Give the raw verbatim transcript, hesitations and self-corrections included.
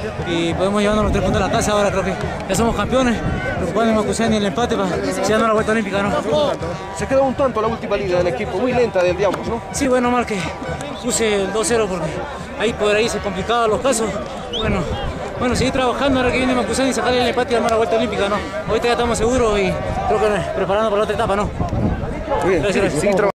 y podemos llevarnos los tres puntos a la casa. Ahora creo que ya somos campeones, preocupando en Macuseni el empate para llevarnos a la vuelta olímpica, ¿no? Se quedó un tanto la última liga del equipo, muy lenta del Diablos, ¿no? Sí, bueno, mal que puse el dos cero porque ahí por ahí se complicaban los casos. Bueno, bueno, seguir trabajando ahora que viene Macuseni y sacarle el empate y armar la vuelta olímpica, ¿no? Ahorita ya estamos seguros y creo que preparando para la otra etapa, ¿no? Muy bien, Gracias, sí, gracias. sigue trabajando.